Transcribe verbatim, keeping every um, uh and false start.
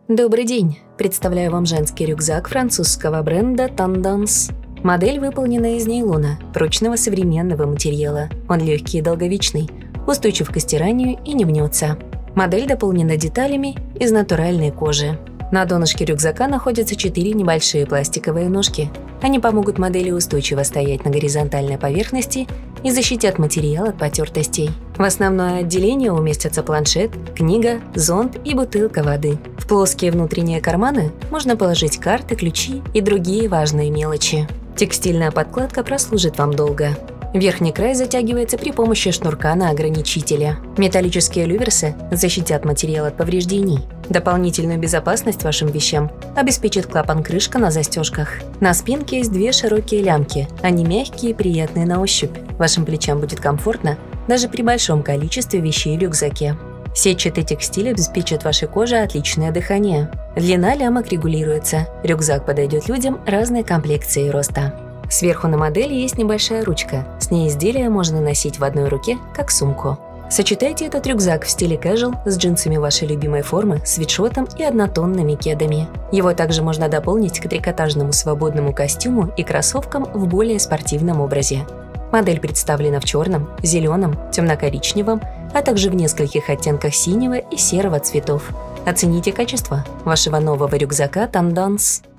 Добрый день! Представляю вам женский рюкзак французского бренда Tendance. Модель выполнена из нейлона, прочного современного материала. Он легкий и долговечный, устойчив к стиранию и не мнется. Модель дополнена деталями из натуральной кожи. На донышке рюкзака находятся четыре небольшие пластиковые ножки. Они помогут модели устойчиво стоять на горизонтальной поверхности и защитят материал от потертостей. В основное отделение уместятся планшет, книга, зонт и бутылка воды. В плоские внутренние карманы можно положить карты, ключи и другие важные мелочи. Текстильная подкладка прослужит вам долго. Верхний край затягивается при помощи шнурка на ограничителе. Металлические люверсы защитят материал от повреждений. Дополнительную безопасность вашим вещам обеспечит клапан-крышка на застежках. На спинке есть две широкие лямки. Они мягкие и приятные на ощупь. Вашим плечам будет комфортно даже при большом количестве вещей в рюкзаке. Сетчатый текстиль обеспечит вашей коже отличное дыхание. Длина лямок регулируется. Рюкзак подойдет людям разной комплекции и роста. Сверху на модели есть небольшая ручка. С ней изделие можно носить в одной руке, как сумку. Сочетайте этот рюкзак в стиле casual с джинсами вашей любимой формы, свитшотом и однотонными кедами. Его также можно дополнить к трикотажному свободному костюму и кроссовкам в более спортивном образе. Модель представлена в черном, зеленом, темно-коричневом, а также в нескольких оттенках синего и серого цветов. Оцените качество вашего нового рюкзака Tendance.